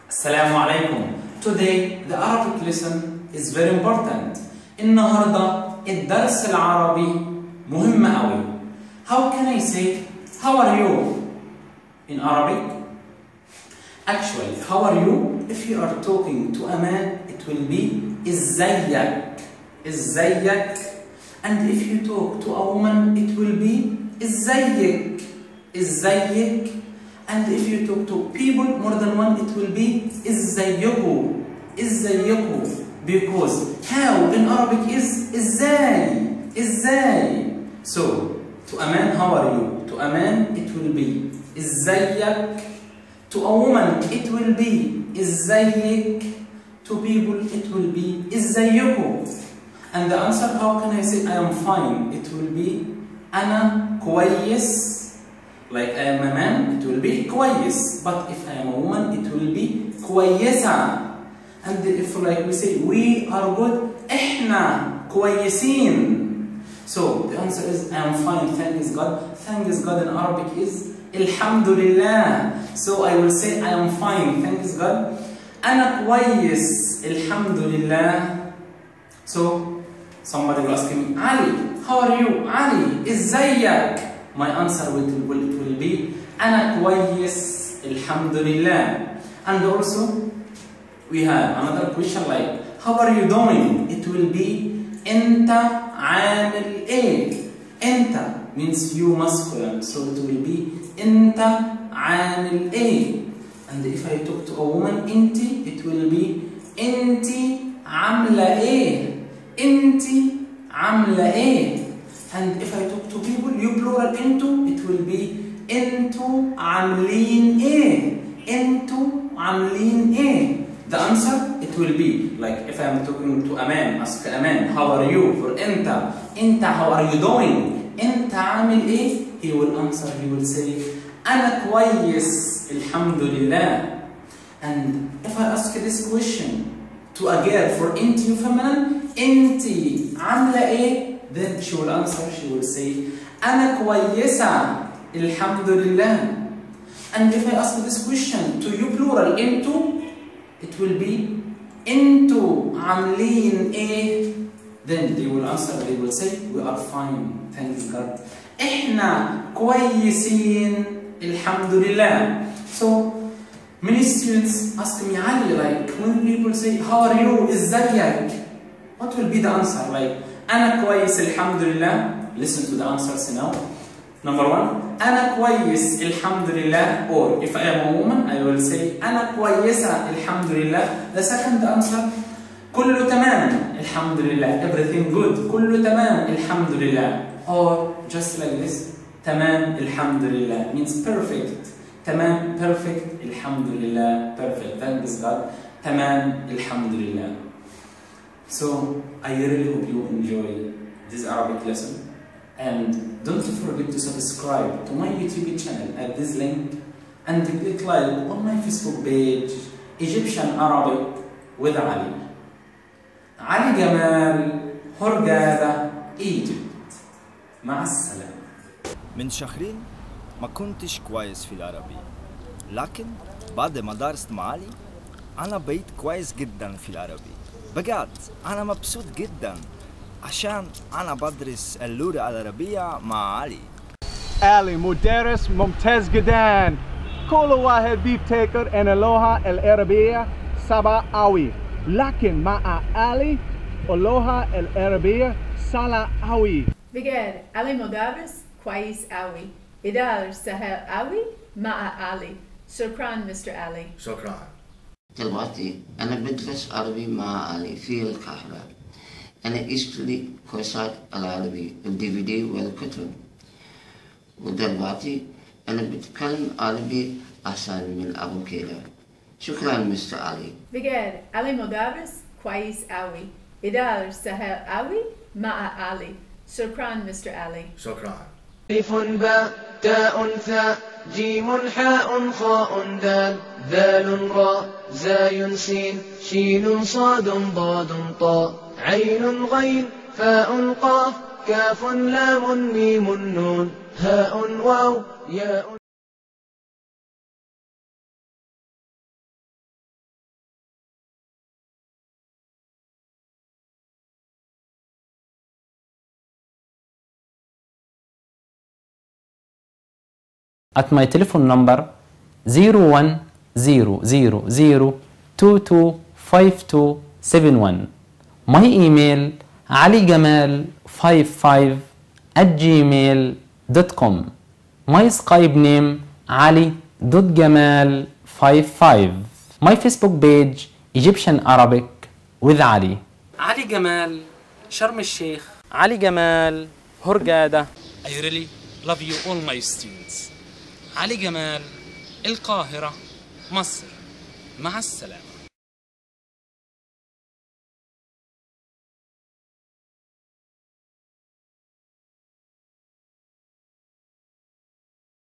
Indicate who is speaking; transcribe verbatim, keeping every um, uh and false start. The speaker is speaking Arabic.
Speaker 1: السلام عليكم. Today the Arabic lesson is very important. النهارده الدرس العربي مهم قوي. How can I say how are you in Arabic? Actually, how are you? If you are talking to a man, it will be ازيك. ازيك. And if you talk to a woman, it will be ازيك. ازيك. And if you talk to people more than one, it will be ازيكو. ازيكو. Because how in Arabic is ازاي. ازاي. So to a man, how are you? To a man, it will be ازيك. To a woman, it will be ازيك. To people, it will be ازيكو. And the answer, how can I say I am fine? It will be أنا كويس. Like I am a man, it will be كويس. But if I am a woman, it will be كويسة. And if like we say we are good, إحنا كويسين. So the answer is I am fine, thanks God. Thanks God in Arabic is Alhamdulillah. So I will say I am fine, thanks God. أنا كويس الحمدلله. So somebody will ask me, Ali, how are you? Ali, ازيك? My answer will, will, it will be أنا كويس الحمدلله. And also we have another question like how are you doing? It will be أنت عامل إيه? أنت means you masculine, so it will be أنت عامل إيه? And if I talk to a woman, أنتِ, it will be أنتِ عاملة إيه؟ أنتِ عاملة إيه؟ And if I talk to people, you plural أنتوا, it will be أنتوا عاملين إيه؟ أنتوا عاملين إيه؟ The answer, it will be like if I am talking to a man, ask a man, how are you? For أنت, أنت how are you doing? أنت عامل إيه? He will answer, he will say أنا كويس الحمد لله. And if I ask this question to a girl for أنتِ feminine, أنتِ عاملة إيه? Then she will answer, she will say أنا كويسة الحمد لله. And if I ask this question to you plural أنتوا, it will be أنتوا عاملين إيه? Then they will answer, they will say we are fine, thanks God. إحنا كويسين الحمد لله. So many students ask me, Ali, like when people say how are you? ازيك? What will be the answer? Like أنا كويس الحمد لله. Listen to the answers now. Number one, أنا كويس الحمد لله. Or if I am a woman, I will say أنا كويسة الحمد لله. The second answer, كله تمام الحمد لله. Everything good. كله تمام الحمد لله. Or just like this, تمام الحمد لله means perfect. تمام perfect الحمد لله perfect. Thanks God. تمام الحمد لله. So I really hope you enjoy this Arabic lesson. And don't forget to subscribe to my YouTube channel at this link and click like on my Facebook page Egyptian Arabic with Ali. Ali Gamal, Hurghada, Egypt. مع السلامة.
Speaker 2: من شهرين ما كنتش كويس في العربي، لكن بعد ما درست مع علي أنا بقيت كويس جدا في العربي. بجد أنا مبسوط جدا عشان أنا بدرس اللغة العربية مع علي.
Speaker 3: علي مدرس ممتاز جدا. كل واحد بيفتكر أن اللغة العربية صعبة أوي، لكن مع علي اللغة العربية سهلة أوي.
Speaker 4: بجد علي مدرس كويس أوي. إدارة سهل أوي مع علي. شكرا مستر علي.
Speaker 5: شكرا.
Speaker 6: طلباتي أنا بدرس عربي مع علي في القاهرة. أنا أشتري كورسات العربي الدي في دي والكتب. ودلوقتي أنا بتكلم عربي أحسن من قبل كده. شكرا مستر علي.
Speaker 4: بجد علي مدرس كويس أوي. إدارة سهل أوي مع علي. شكرا مستر علي.
Speaker 5: شكرا.
Speaker 7: ألف باء تاء ثاء جيم حاء خاء دال ذال راء زاي سين شين صاد ضاد طاء عين غين فاء قاف كاف لام ميم نون هاء واو ياء
Speaker 1: at my telephone number zero one zero zero zero two two five two seven one. My email aligamal fifty-five at gmail dot com. My Skype name ali dot gamal fifty-five. My Facebook page Egyptian Arabic with Ali. Ali Gamal, Sharm el-Sheikh. Ali Gamal, Hurghada. I really love you all my students. Ali Gamal, القاهرة، مصر. مع السلامة.